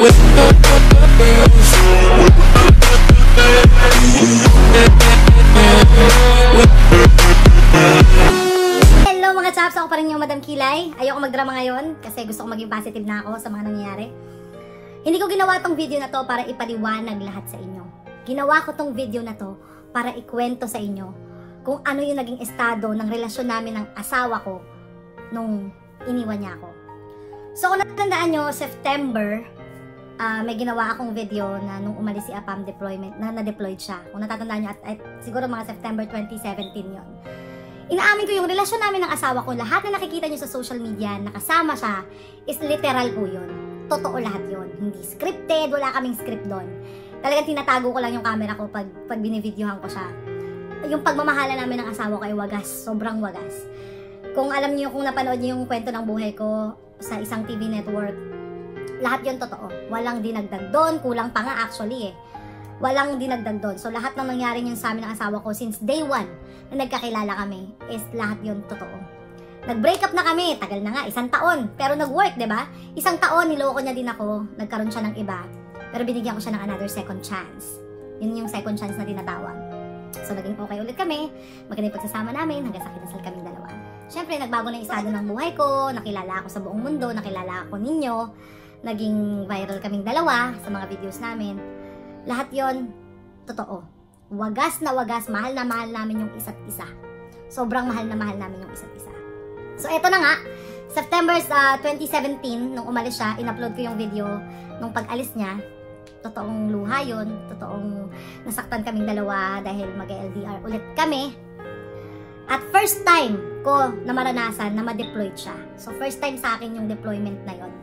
Hello mga chaps, ako pa rin yung Madam Kilay. Ayoko magdrama ngayon kasi gusto ko maging positive na ako sa mga nangyayari. Hindi ko ginawa tong video na to para ipaliwanag lahat sa inyo. Ginawa ko tong video na to para ikwento sa inyo kung ano yung naging estado ng relasyon namin ng asawa ko nung iniwan niya ako. So kung natandaan nyo, September, may ginawa akong video na nung umalis si Apam deployment, na na-deployed siya. Kung natatandaan nyo, at siguro mga September 2017 yon. Inaamin ko yung relasyon namin ng asawa ko, lahat na nakikita nyo sa social media, nakasama siya, is literal po yun. Totoo lahat yun. Hindi scripted, wala kaming script doon. Talagang tinatago ko lang yung camera ko pag binivideohan ko siya. Yung pagmamahala namin ng asawa ko ay wagas, sobrang wagas. Kung alam niyo, kung napanood niyo yung kwento ng buhay ko sa isang TV network, lahat yun totoo. Walang dinagdag doon, kulang pa nga actually eh. Walang dinagdag doon. So lahat ng nangyari yun sa amin ng asawa ko since day one na nagkakilala kami is lahat yun totoo. Nag-break up na kami, tagal na nga, 1 taon. Pero nag-work, 'di ba? 1 taon niloko niya din ako, nagkaroon siya ng iba. Pero binigyan ko siya ng another second chance. Yun yung second chance na tinatawag. So naging okay ulit kami, maganda yung pagsasama namin hanggang sa kinasal kaming dalawa. Siyempre nagbago na yung estado ng buhay ko, nakilala ako sa buong mundo, nakilala ako ninyo. Naging viral kaming dalawa sa mga videos namin. Lahat yon totoo. Wagas na wagas, mahal na mahal namin yung isa't isa. Sobrang mahal na mahal namin yung isa't isa. So eto na nga, September 2017, nung umalis siya, in-upload ko yung video nung pag-alis niya. Totoong luha yun, totoong nasaktan kaming dalawa dahil mag-LDR ulit kami. At first time ko na maranasan na ma-deployed siya. So first time sa akin yung deployment na yon.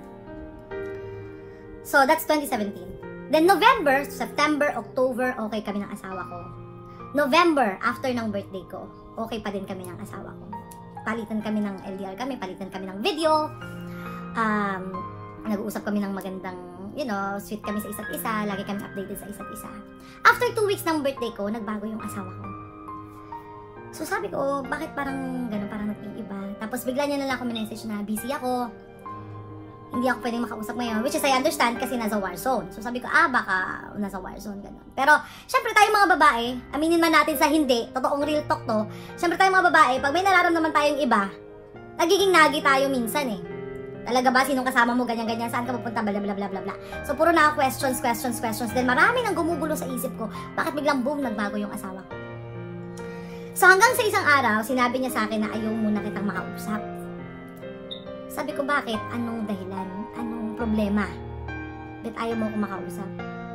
So, that's 2017. Then, November, September, October, okay kami ng asawa ko. November, after ng birthday ko, okay pa din kami ng asawa ko. Palitan kami ng LDR kami, palitan kami ng video. Nag-uusap kami ng magandang, you know, sweet kami sa isa't isa. Lagi kami updated sa isa't isa. After 2 weeks ng birthday ko, nagbago yung asawa ko. So, sabi ko, bakit parang gano'n, parang nag-iiba? Tapos, bigla niya na lang ako message na busy ako. Hindi ako pwedeng makausap ngayon, which is I understand kasi nasa war zone. So sabi ko, baka nasa war zone, gano'n. Pero, syempre tayo mga babae, aminin man natin sa hindi, totoong real talk to, syempre tayo mga babae, pag may nararamdaman tayong iba, nagiging nagi tayo minsan eh. Talaga ba, sinong kasama mo, ganyan-ganyan, saan ka pupunta, bla bla bla bla bla. So puro na questions. Then marami nang gumugulo sa isip ko, bakit biglang boom, nagbago yung asawa ko. So hanggang sa isang araw, sinabi niya sa akin na ayaw muna kitang makausap. Sabi ko, bakit? Anong dahilan? Anong problema? Ba't ayaw mo akong makausap?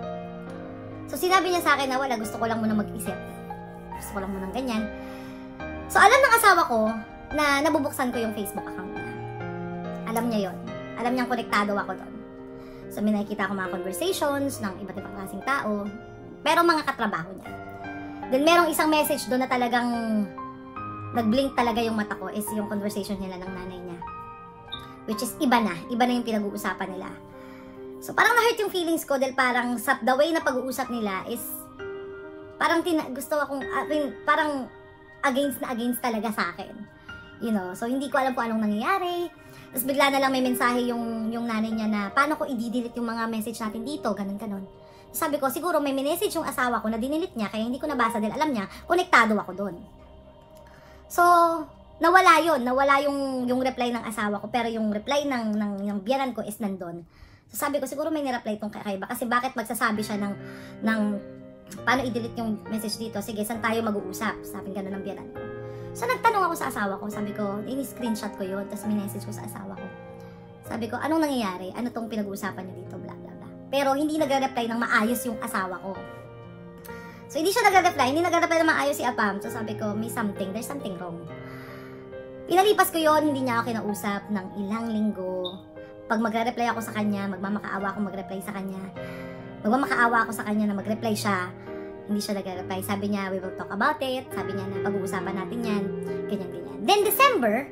So, sinabi niya sa akin na wala, gusto ko lang muna mag-isip. Gusto ko lang muna ganyan. So, alam ng asawa ko na nabubuksan ko yung Facebook account niya. Alam niya yon. Alam niyang konektado ako doon. So, may nakikita ako mga conversations ng iba't ibang klaseng tao. Pero mga katrabaho niya. Then, merong isang message doon na talagang nag-blink talaga yung mata ko is yung conversation nila ng nanay niya. Which is iba na yung pinag-uusapan nila. So parang na-hurt yung feelings ko dahil parang sa the way na pag-uusap nila is parang gusto akong, parang against talaga sa akin. You know, so hindi ko alam kung anong nangyayari. Tapos bigla na lang may mensahe yung nanay niya na paano ko i-delete yung mga message natin dito, ganun. Sabi ko, siguro may message yung asawa ko na dinelete niya kaya hindi ko nabasa dahil alam niya, konektado ako doon. So, nawala yung reply ng asawa ko, pero yung reply ng biyanan ko is nandun. So sabi ko, siguro may nireply itong kakaiba, kasi bakit magsasabi siya ng paano i-delete yung message dito, sige, saan tayo mag-uusap, sabi gano'n ng biyanan ko. So nagtanong ako sa asawa ko, sabi ko, ini-screenshot ko yun, tapos minessage ko sa asawa ko. Sabi ko, anong nangyayari? Ano tong pinag-uusapan niyo dito, bla bla bla. Pero hindi nagre-reply ng maayos yung asawa ko. So hindi siya nagre-reply ng maayos si Apam. So sabi ko, there's something wrong. Pinalipas ko yon, hindi niya ako kinausap ng ilang linggo. Pag magre-reply ako sa kanya, magmamakaawa ako mag-reply sa kanya. Magmamakaawa ako sa kanya na mag-reply siya. Hindi siya nagre-reply. Sabi niya, we will talk about it. Sabi niya na pag-uusapan natin yan. Ganyan. Then December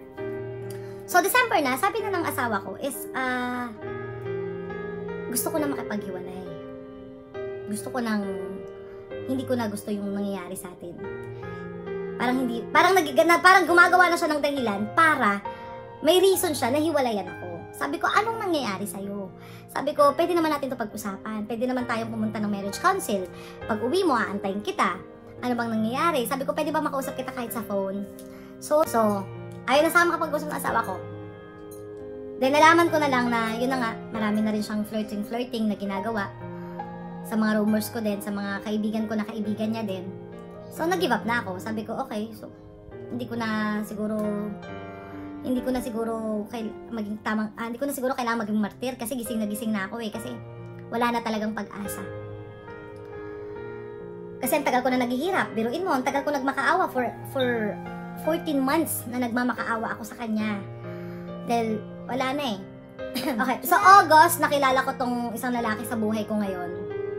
na, sabi na ng asawa ko is, gusto ko na makipaghiwalay. Hindi ko na gusto yung nangyayari sa atin. Parang gumagawa na siya ng dahilan para may reason siya na hiwalayan ako. Sabi ko, anong nangyayari sa'yo? Sabi ko, pwede naman natin to pag-usapan. Pwede naman tayong pumunta ng marriage council. Pag uwi mo, aantayin kita. Ano bang nangyayari? Sabi ko, pwede ba makausap kita kahit sa phone? So, ayaw na sa makapag-usap ng asawa ko. Then, nalaman ko na lang na, yun na nga, marami na rin siyang flirting na ginagawa. Sa mga rumors ko din, sa mga kaibigan ko na kaibigan niya din. So, nag-give up na ako. Sabi ko, okay, so, hindi ko na siguro maging tamang, hindi ko na siguro kailangan maging martir kasi gising na ako kasi wala na talagang pag-asa. Kasi ang tagal ko na naghihirap, biruin mo, ang tagal ko nagmakaawa for 14 months na nagmamakaawa ako sa kanya. Dahil wala na eh. Okay, so August, nakilala ko tong isang lalaki sa buhay ko ngayon.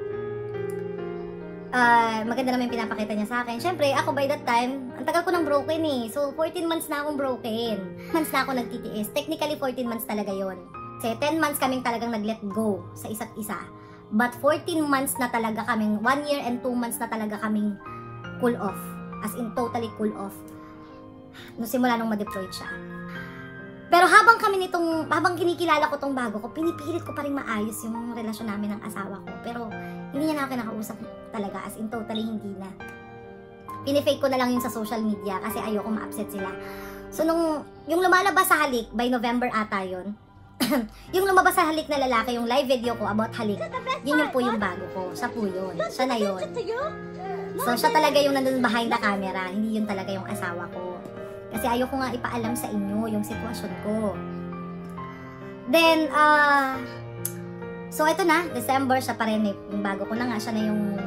Maganda naman yung pinapakita niya sa akin. Siyempre, ako by that time, ang tagal ko nang broken eh. So, 14 months na akong broken. Months na ako nagtitiis. Technically, 14 months talaga yon. Kasi 10 months kaming talagang nag-let go sa isa't isa. But 14 months na talaga kaming, 1 year and 2 months na talaga kaming cool off. As in, totally cool off. Nung simula nung ma-deployed siya. Pero habang kinikilala ko tong bago ko, pinipilit ko pa rin maayos yung relasyon namin ng asawa ko. Pero, hindi niya na ako kinakausap talaga, as in totally hindi na. Pinifake ko na lang yun sa social media kasi ayoko ma-upset sila. So, yung lumalabas sa halik, by November ata yun, yung lumabas sa halik na lalaki, yung live video ko about halik, yun po yung bago ko. Siya po yun. Siya na yun. So, siya talaga yung nandun behind the camera, hindi yun talaga yung asawa ko. Kasi ayoko nga ipaalam sa inyo yung sitwasyon ko. Then, so, ito na, December, siya pa rin, yung bago ko na nga, siya na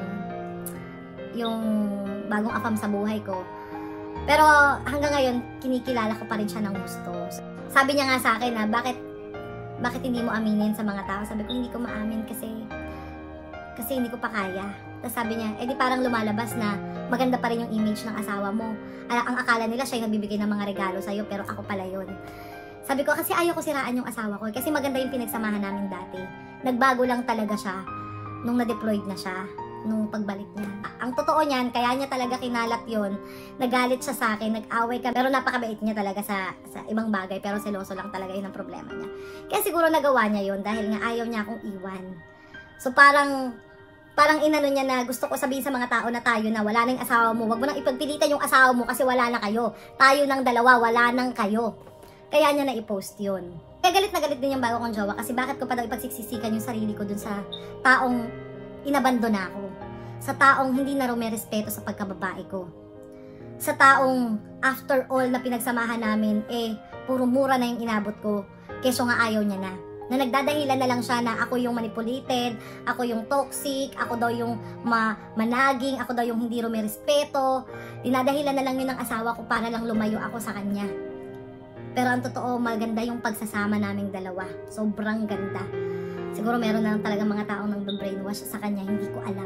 yung bagong afam sa buhay ko. Pero, hanggang ngayon, kinikilala ko pa rin siya ng gusto. Sabi niya nga sa akin na, bakit hindi mo aminin sa mga tao? Sabi ko, hindi ko maamin kasi hindi ko pa kaya. Tapos sabi niya, di parang lumalabas na maganda pa rin yung image ng asawa mo. Ang akala nila siya yung nagbibigay ng mga regalo sa'yo, pero ako pala yun. Sabi ko, kasi ayaw ko siraan yung asawa ko. Kasi maganda yung pinagsamahan namin dati. Nagbago lang talaga siya nung na-deployed na siya, nung pagbalik niya. Ang totoo niyan, kaya niya talaga kinalat yun. Nagalit siya sa akin, nag-away kami. Pero napakabait niya talaga sa ibang bagay, pero seloso lang talaga yun ang problema niya. Kaya siguro nagawa niya yun dahil nga ayaw niya akong iwan. So parang inano niya na gusto ko sabihin sa mga tao na tayo na wala na yung asawa mo. Wag mo nang ipagpilitan yung asawa mo kasi wala na kayo. Tayo ng dalawa, wala nang kayo. Kaya niya na i-post yun. Kaya galit na galit din yung bago kong jowa kasi bakit ko pa daw ipagsiksisikan yung sarili ko dun sa taong inabandona ako. Sa taong hindi na rumerespeto sa pagkababae ko. Sa taong after all na pinagsamahan namin, puro mura na yung inabot ko. Keso nga ayaw niya na. Na nagdadahilan na lang siya na ako yung manipulated, ako yung toxic, ako daw yung managing, ako daw yung hindi rumerespeto. Dinadahilan na lang yun ng asawa ko para lang lumayo ako sa kanya. Pero ang totoo, maganda yung pagsasama naming dalawa. Sobrang ganda. Siguro meron na lang talaga mga taong nang brainwash sa kanya, hindi ko alam.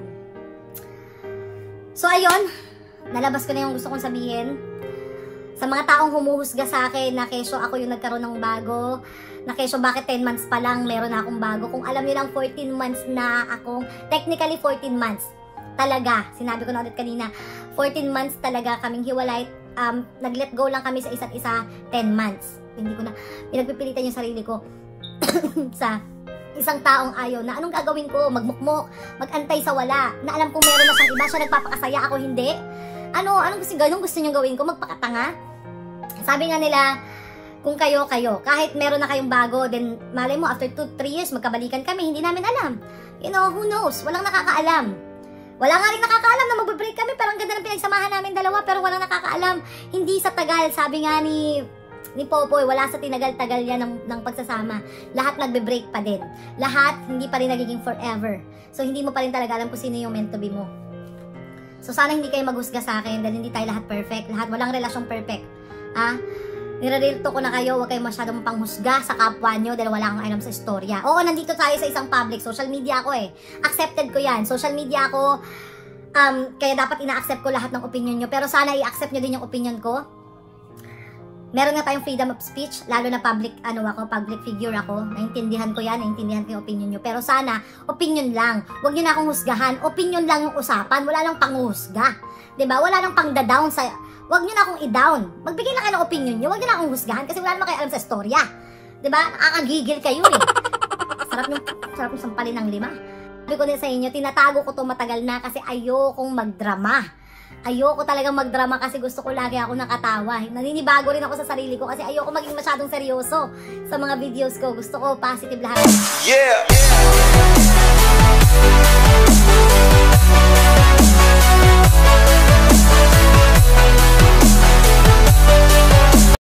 So ayun, nalabas ko na yung gusto kong sabihin. Sa mga taong humuhusga sa akin na kesyo ako yung nagkaroon ng bago, na kesyo bakit 10 months pa lang meron na akong bago. Kung alam niyo lang 14 months na akong, technically 14 months talaga, sinabi ko na ulit kanina, 14 months talaga kaming hiwalay, nag-let go lang kami sa isa't isa 10 months. Hindi ko na, pinagpipilitan yung sarili ko sa isang taong ayaw na anong gagawin ko, magmukmok, magantay sa wala, na alam kong meron na siyang iba, siya nagpapakasaya, ako hindi. Anong gusto niyong gawin ko, magpakatanga? Sabi nga nila, kung kayo, kahit meron na kayong bago, then malay mo, after 2-3 years, magkabalikan kami, hindi namin alam. You know, who knows? Walang nakakaalam. Wala nga rin nakakaalam na magbe-break kami, pero ang ganda ng pinagsamahan namin dalawa, pero walang nakakaalam. Hindi sa tagal, sabi nga ni Popoy, wala sa tinagal-tagal yan ng pagsasama. Lahat nagbe-break pa din. Lahat, hindi pa rin nagiging forever. So, hindi mo pa rin talaga alam kung sino yung meant to be mo. So, sana hindi kayo maghusga sa akin dahil hindi tayo lahat perfect. Lahat, walang relasyong perfect. Nire-real ko na kayo, huwag kayo masyadong panghusga sa kapwa nyo dahil wala kang alam sa istorya. Oo, nandito tayo sa isang public. Social media ako Accepted ko yan. Social media ako, kaya dapat ina-accept ko lahat ng opinion nyo. Pero sana i-accept nyo din yung opinion ko. Meron nga tayong freedom of speech, lalo na public figure ako. Naintindihan ko yan, naintindihan ko yung opinion nyo. Pero sana, opinion lang. Huwag nyo na akong husgahan. Opinion lang yung usapan. Wala nang panghusga. Diba? Wala nang pang-down sa... Huwag nyo na akong i-down. Magbigay na kayo ng opinion nyo. Huwag nyo na akong husgahan kasi wala naman kayo alam sa istorya. Diba? Nakakagigil kayo Sarap yung sampalin ng 5. Sabi ko din sa inyo, tinatago ko to matagal na kasi ayokong magdrama. Ayoko talagang magdrama kasi gusto ko lagi ako nakatawa. Naninibago rin ako sa sarili ko kasi ayoko maging masyadong seryoso sa mga videos ko. Gusto ko positive lahat. Yeah!